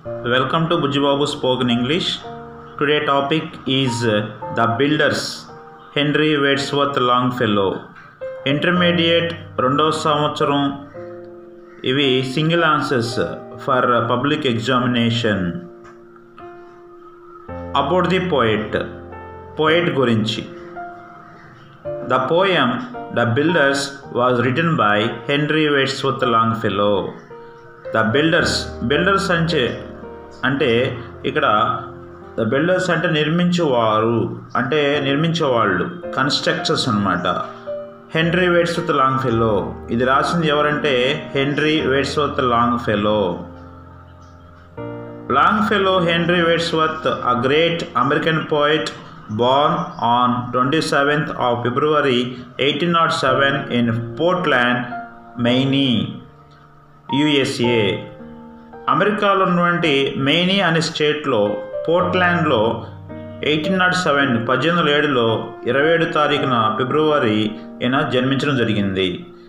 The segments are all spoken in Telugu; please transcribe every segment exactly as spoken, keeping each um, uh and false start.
Welcome to Bujjibabu Spoken English. Today topic is uh, The Builders, Henry Wadsworth Longfellow. Intermediate రెండో సంవత్సరం ఇవి single answers for public examination. About the poet, poet గురించి. The poem The Builders was written by Henry Wadsworth Longfellow. The Builders, Builders అంటే అంటే ఇక్కడ ద బిల్డర్స్ అంటే నిర్మించేవారు, అంటే నిర్మించేవాళ్ళు, కన్స్ట్రక్టర్స్ అన్నమాట. హెన్రీ వేడ్స్వర్త్ లాంగ్ఫెలో, ఇది రాసింది ఎవరంటే Henry Wadsworth Longfellow. Longfellow Henry Wadsworth, a great American poet born on twenty-seventh of February eighteen oh seven in Portland, Maine, U S A. అమెరికాలో ఉన్నటువంటి మెయినీ అనే స్టేట్లో పోర్ట్లాండ్లో ఎయిటీన్ నాట్ సెవెన్ పద్దెనిమిది వందల ఏడులో ఇరవై ఏడు తారీఖున ఫిబ్రవరి ఈయన జన్మించడం జరిగింది.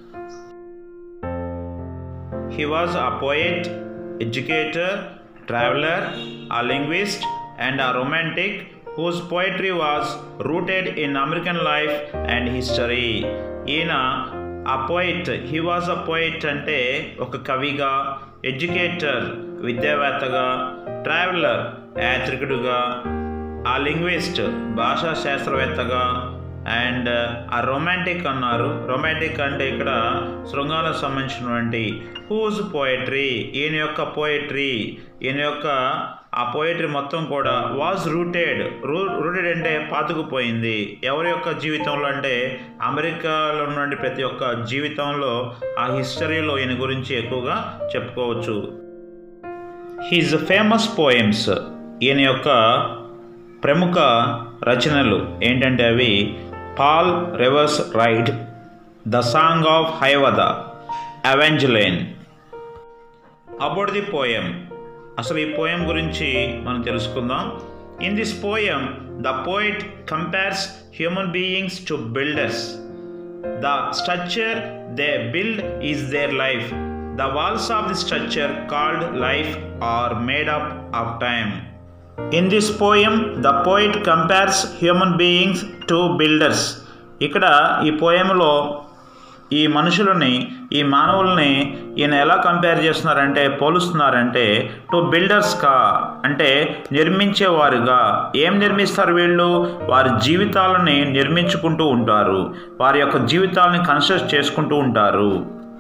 He was a poet, educator, traveller, a linguist and a romantic whose poetry was rooted in American life and history. ఈయన a poet, he was a poet అంటే ఒక కవిగా, ఎడ్యుకేటర్ విద్యావేత్తగా, ట్రావెలర్ యాత్రికుడుగా, ఆ లింగ్విస్ట్ భాషా శాస్త్రవేత్తగా, అండ్ ఆ రొమాంటిక్ అన్నారు. రొమాంటిక్ అంటే ఇక్కడ శృంగాలకు సంబంధించినటువంటి హూజ్ పోయట్రీ, ఈయన యొక్క పోయట్రీ, ఈయన యొక్క ఆ పోయట్రీ మొత్తం కూడా వాజ్ రూటెడ్. రూ రూటెడ్ అంటే పాతుకుపోయింది. ఎవరి యొక్క జీవితంలో అంటే అమెరికాలో ఉన్నటువంటి ప్రతి ఒక్క జీవితంలో, ఆ హిస్టరీలో ఈయన గురించి ఎక్కువగా చెప్పుకోవచ్చు. హిజ్ ఫేమస్ పోయమ్స్, ఈయన యొక్క ప్రముఖ రచనలు ఏంటంటే అవి Paul Revere's ride, the song of Hiawatha, Evangeline. About the poem, అసలు ఈ పోయం గురించి మనం తెలుసుకుందాం. In this poem the poet compares human beings to builders. The structure they build is their life. The walls of the structure called life are made up of time. In this poem the poet compares human beings to builders. ఇక్కడ ఈ పోయంలో ఈ మనుషులని, ఈ మానవుల్ని ఈయన ఎలా కంపేర్ చేస్తున్నారంటే, పోలుస్తున్నారంటే టు బిల్డర్స్గా, అంటే నిర్మించేవారుగా. ఏం నిర్మిస్తారు వీళ్ళు? వారి జీవితాలని నిర్మించుకుంటూ ఉంటారు, వారి యొక్క జీవితాలని కన్స్ట్రక్ట్ చేసుకుంటూ ఉంటారు.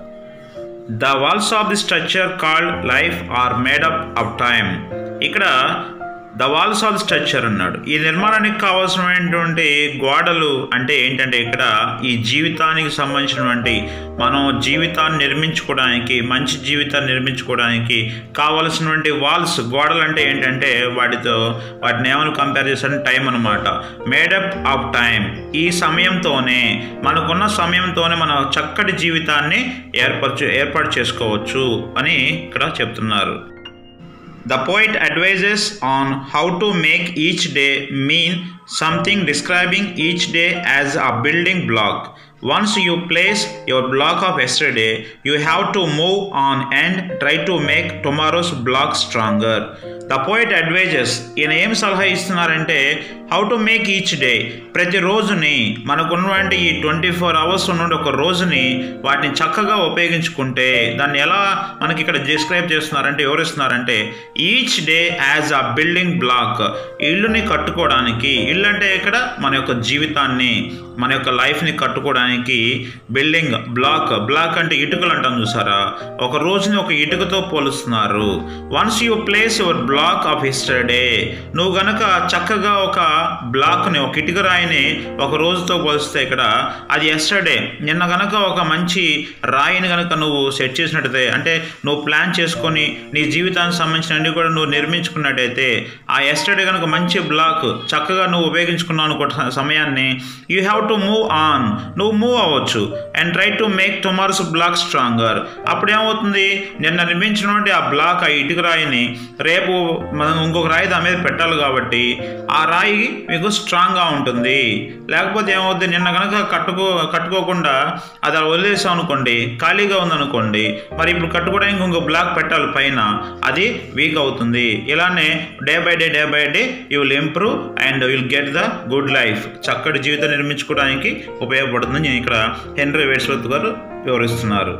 The walls of the structure called life are made up of time. ఇక్కడ the walls of the structure అన్నాడు. ఈ నిర్మాణానికి కావాల్సినటువంటి గోడలు అంటే ఏంటంటే ఇక్కడ ఈ జీవితానికి సంబంధించినటువంటి, మనం జీవితాన్ని నిర్మించుకోవడానికి, మంచి జీవితాన్ని నిర్మించుకోవడానికి కావలసినటువంటి వాల్స్, గోడలు అంటే ఏంటంటే వాటితో వాటిని ఏమని కంపేర్ చేస్తారంటే టైం అనమాట. Made up of time. ఈ సమయంతోనే, మనకున్న సమయంతోనే మనం చక్కటి జీవితాన్ని ఏర్పరచు ఏర్పాటు చేసుకోవచ్చు అని ఇక్కడ చెప్తున్నారు. The poet advises on how to make each day mean something, describing each day as a building block. Once you place your block of yesterday, you have to move on and try to make tomorrow's block stronger. The poet advises, ఈయన ఏం సలహా ఇస్తున్నారంటే how to make each day, ప్రతి రోజుని, మనకున్నటువంటి ఈ ట్వంటీ ఫోర్ అవర్స్ ఉన్న ఒక రోజుని వాటిని చక్కగా ఉపయోగించుకుంటే, దాన్ని ఎలా మనకి ఇక్కడ డిస్క్రైబ్ చేస్తున్నారంటే, వివరిస్తున్నారంటే each day as a building block. ఇల్లుని కట్టుకోవడానికి, ఇల్లు అంటే ఇక్కడ మన యొక్క జీవితాన్ని, మన యొక్క లైఫ్ని కట్టుకోవడానికి బిల్డింగ్ బ్లాక్. బ్లాక్ అంటే ఇటుకలు అంటాం చూసారా, ఒక రోజుని ఒక ఇటుకతో పోలుస్తున్నారు. Once you place your block of yesterday, నువ్వు గనక చక్కగా ఒక బ్లాక్ని, ఒక ఇటుక రాయిని ఒక రోజుతో పోలిస్తే ఇక్కడ అది ఎస్టర్డే, నిన్న గనక ఒక మంచి రాయిని గనక నువ్వు సెట్ చేసినట్టయితే, అంటే నువ్వు ప్లాన్ చేసుకొని నీ జీవితానికి సంబంధించినవన్నీ కూడా నువ్వు నిర్మించుకున్నట్టయితే, ఆ ఎస్టర్డే కనుక మంచి బ్లాక్ చక్కగా నువ్వు ఉపయోగించుకున్నావు అనుకో సమయాన్ని, you have to move on, నువ్వు మూవ్ అవ్వచ్చు and try to make tomorrow's block stronger. అప్పుడు ఏమవుతుంది, నిన్న నిర్మించినటువంటి ఆ బ్లాక్ ఆ ఇటుక రాయిని రేపు మనం ఇంకొక రాయి దాని మీద పెట్టాలి కాబట్టి ఆ రాయి మీకు స్ట్రాంగ్గా ఉంటుంది. లేకపోతే ఏమవుతుంది, నిన్న కనుక కట్టుకో కట్టుకోకుండా అది అలా వదిలేసాం అనుకోండి, ఖాళీగా ఉందనుకోండి, మరి ఇప్పుడు కట్టుకోవడానికి ఇంకొక బ్లాక్ పెట్టాలి పైన, అది వీక్ అవుతుంది. ఇలానే day by day day by day you will improve and will get the good life. చక్కటి జీవితం నిర్మించుకోవడానికి ఉపయోగపడుతుందని నేను ఇక్కడ హెన్రీ వేడ్స్వర్త్ గారు వివరిస్తున్నారు.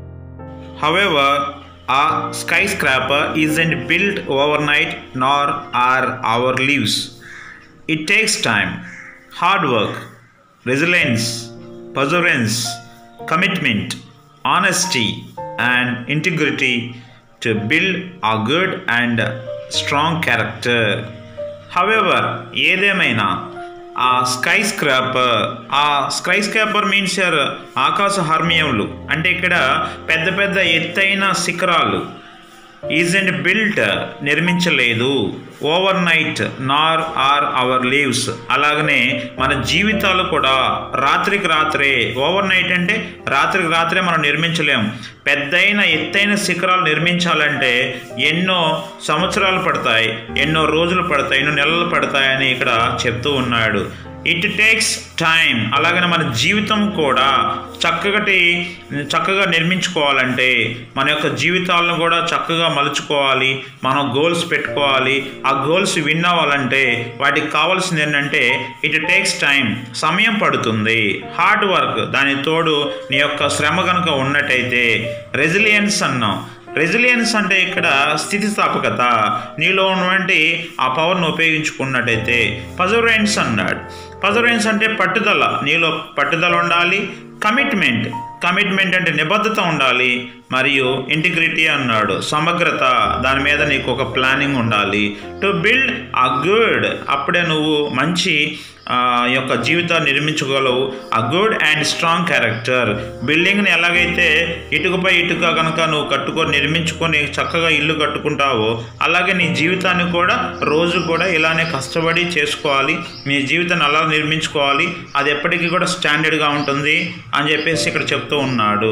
However, a skyscraper isn't built overnight, nor are our lives. It takes time, hard work, resilience, perseverance, commitment, honesty, and integrity to build a good and strong character. However, ఏదేమైనా a skyscraper a skyscraper means ఆకాశ హర్మ్యములు అంటే ఇక్కడ పెద్ద పెద్ద ఎత్తైన శిఖరాలు ఈజ్ అండ్ బిల్ట్ నిర్మించలేదు, overnight nor are our lives. అలాగనే మన జీవితాలు కూడా రాత్రికి రాత్రే, ఓవర్ నైట్ అంటే రాత్రికి రాత్రే మనం నిర్మించలేం. పెద్దయిన ఎత్తైన శిఖరాలు నిర్మించాలంటే ఎన్నో సంవత్సరాలు పడతాయి, ఎన్నో రోజులు పడతాయి, ఎన్నో నెలలు పడతాయని ఇక్కడ చెప్తూ ఉన్నాడు. It takes time. అలాగనే మన జీవితం కూడా చక్కటి చక్కగా నిర్మించుకోవాలంటే మన యొక్క జీవితాలను కూడా చక్కగా మలుచుకోవాలి, మనం గోల్స్ పెట్టుకోవాలి. ఆ గోల్స్ విన్ అవ్వాలంటే వాటికి కావాల్సింది ఏంటంటే ఇట్ టేక్స్ టైం, సమయం పడుతుంది, హార్డ్ వర్క్, దాని తోడు నీ యొక్క శ్రమ కనుక ఉన్నట్టయితే రెసిలియన్స్ అన్నాం. రెసిలియన్స్ అంటే ఇక్కడ స్థితిస్థాపకత, నీలో ఉన్నటువంటి ఆ పవర్ను ఉపయోగించుకున్నట్టయితే. పర్సెవరెన్స్ అన్నాడు. పర్సెవరెన్స్ అంటే పట్టుదల, నీలో పట్టుదల ఉండాలి. కమిట్మెంట్, కమిట్మెంట్ అంటే నిబద్ధత ఉండాలి. మరియు ఇంటిగ్రిటీ అన్నాడు, సమగ్రత, దాని మీద నీకు ఒక ప్లానింగ్ ఉండాలి. టు బిల్డ్ అ గుడ్, అప్పుడే నువ్వు మంచి యొక్క జీవితాన్ని నిర్మించగలవు. A good and strong character. బిల్డింగ్ని ఎలాగైతే ఇటుకపై ఇటుక కనుక నువ్వు కట్టుకొని నిర్మించుకొని చక్కగా ఇల్లు కట్టుకుంటావో అలాగే నీ జీవితాన్ని కూడా రోజు కూడా ఇలానే కష్టపడి చేసుకోవాలి, నీ జీవితాన్ని అలా నిర్మించుకోవాలి. అది ఎప్పటికీ కూడా స్టాండర్డ్గా ఉంటుంది అని చెప్పేసి ఇక్కడ చెప్తూ ఉన్నాడు.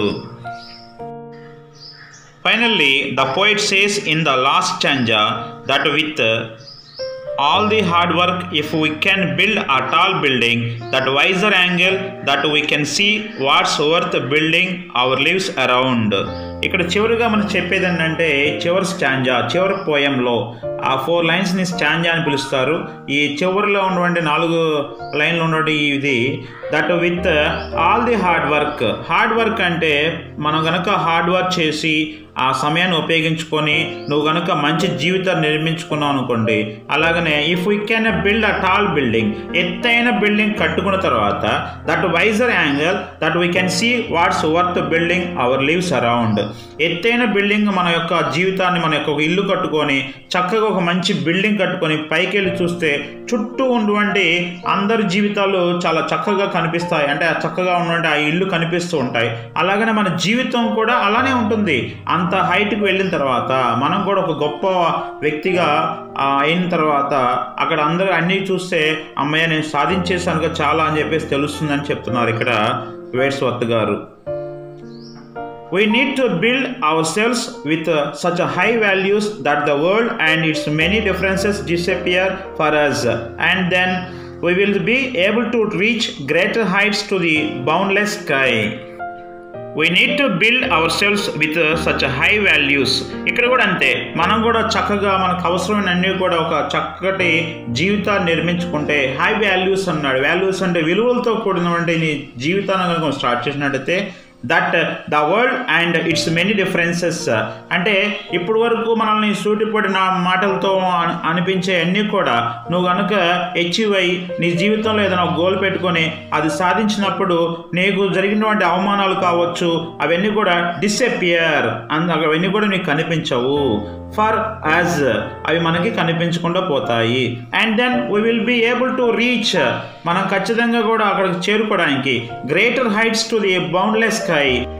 Finally, the poet says in the last stanza that with all the hard work, if we can build a tall building, that wiser angle that we can see what's worth building our lives around. ఇక్కడ చివరిగా మనం చెప్పేది ఏంటంటే చివరి స్టాంజా, చివరి పోయంలో ఆ ఫోర్ లైన్స్ని స్టాంజా అని పిలుస్తారు. ఈ చివరిలో ఉన్నటువంటి నాలుగు లైన్లు ఉన్నటువంటి ఇది that with all the hard work. Hard work అంటే మనం కనుక హార్డ్ వర్క్ చేసి ఆ సమయాన్ని ఉపయోగించుకొని నువ్వు కనుక మంచి జీవితాన్ని నిర్మించుకున్నావు అనుకోండి. అలాగనే if we can build a tall building, ఎత్తైన బిల్డింగ్ కట్టుకున్న తర్వాత that wiser angle that we can see what's worth building our lives around. ఎత్తైన బిల్డింగ్ మన యొక్క జీవితాన్ని, మన యొక్క ఇల్లు కట్టుకొని చక్కగా ఒక మంచి బిల్డింగ్ కట్టుకొని పైకి వెళ్ళి చూస్తే చుట్టూ ఉన్నటువంటి అందరి జీవితాలు చాలా చక్కగా కనిపిస్తాయి. అంటే చక్కగా ఉన్నటువంటి ఆ ఇల్లు కనిపిస్తూ ఉంటాయి. అలాగనే మన జీవితం కూడా అలానే ఉంటుంది. అంత హైట్కి వెళ్ళిన తర్వాత మనం కూడా ఒక గొప్ప వ్యక్తిగా అయిన తర్వాత అక్కడ అందరూ అన్నీ చూస్తే అమ్మయ్య నేను సాధించేసానుగా చాలా అని చెప్పేసి తెలుస్తుందని చెప్తున్నారు ఇక్కడ వేడ్స్వర్త్ గారు. We need to build ourselves with uh, such a high values that the world and its many differences disappear for us, and then we will be able to reach greater heights to the boundless sky. We need to build ourselves with uh, such a high values. ఇక్కడ కూడా అంతే, మనం కూడా చక్కగా మనకు అవసరమైన అన్నీ కూడా ఒక చక్కటి జీవితాన్ని నిర్మించుకుంటే హై వాల్యూస్ అన్నాడు. వాల్యూస్ అంటే విలువలతో కూడినటువంటి నీ జీవితాన్ని కనుక స్టార్ట్ చేసినట్టయితే that the world and its many differences అంటే ఇప్పుడు వరకు మనల్ని సూటిపడిన మాటలతో అనిపించే అన్నీ కూడా నువ్వు కనుక అచీవ్ అయ్యి నీ జీవితంలో ఏదైనా గోల్ పెట్టుకొని అది సాధించినప్పుడు నీకు జరిగినటువంటి అవమానాలు కావచ్చు అవన్నీ కూడా డిసపియర్ అండ్ అవన్నీ కూడా నీకు కనిపించవు. ఫర్ యాజ్ అవి మనకి కనిపించకుండా పోతాయి. And then we will be able to reach, మనం ఖచ్చితంగా కూడా అక్కడికి చేరుకోవడానికి greater heights to the boundless sky.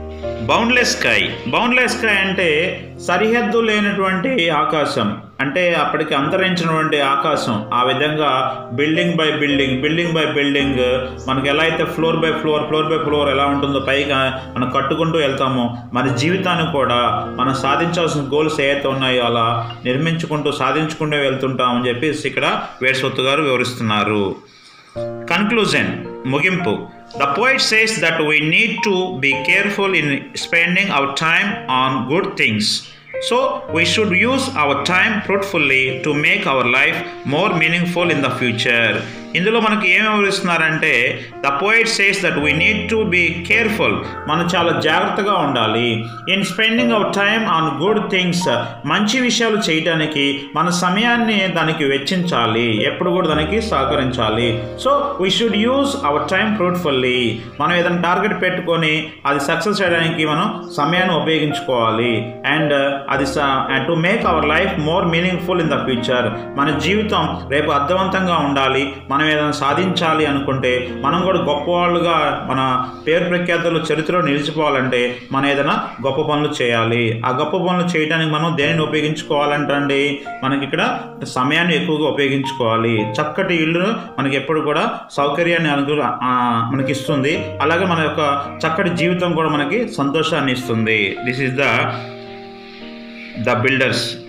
Boundless sky. Boundless sky అంటే సరిహద్దు లేనటువంటి ఆకాశం, అంటే అప్పటికి అంతరించినటువంటి ఆకాశం. ఆ విధంగా building by building building by building మనకి ఎలా అయితే floor by floor floor by floor ఎలా ఉంటుందో పైగా మనం కట్టుకుంటూ వెళ్తామో, మన జీవితాన్ని కూడా మనం సాధించాల్సిన గోల్స్ ఏవైతే ఉన్నాయో అలా నిర్మించుకుంటూ సాధించుకుంటూ వెళ్తుంటామని చెప్పేసి ఇక్కడ వేడ్స్వర్త్ గారు వివరిస్తున్నారు. కన్క్లూజన్, ముగింపు. The poet says that we need to be careful in spending our time on good things. So we should use our time fruitfully to make our life more meaningful in the future. ఇందులో మనకి ఏమి వివరిస్తున్నారంటే the poet says that we need to be careful, మనం చాలా జాగ్రత్తగా ఉండాలి. In spending our time on good things, మంచి విషయాలు చేయడానికి మన సమయాన్ని దానికి వెచ్చించాలి, ఎప్పుడు కూడా దానికి సహకరించాలి. So we should use our time fruitfully, మనం ఏదైనా టార్గెట్ పెట్టుకొని అది సక్సెస్ చేయడానికి మనం సమయాన్ని ఉపయోగించుకోవాలి. అండ్ అది to make our life more meaningful in the future, మన జీవితం రేపు అర్థవంతంగా ఉండాలి. మనం ఏదైనా సాధించాలి అనుకుంటే, మనం కూడా గొప్పవాళ్ళుగా మన పేరు ప్రఖ్యాతులు చరిత్రలో నిలిచిపోవాలంటే మనం ఏదైనా గొప్ప పనులు చేయాలి. ఆ గొప్ప పనులు చేయడానికి మనం దేనిని ఉపయోగించుకోవాలంటండి, మనకి ఇక్కడ సమయాన్ని ఎక్కువగా ఉపయోగించుకోవాలి. చక్కటి ఇల్లు మనకి ఎప్పుడు కూడా సౌకర్యాన్ని అనుకూల మనకి ఇస్తుంది, అలాగే మన యొక్క చక్కటి జీవితం కూడా మనకి సంతోషాన్ని ఇస్తుంది. This is the the builders.